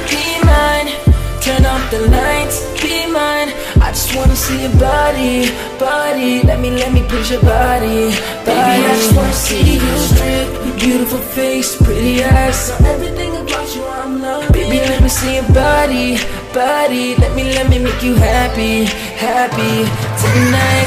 be mine. Turn off the lights, be mine. I just wanna see your body, body. Let me push your body, body. Baby, I just wanna see you strip, your beautiful face, pretty eyes. So everything about you I'm loving. Baby, let me see your body, body. Let me make you happy, happy tonight.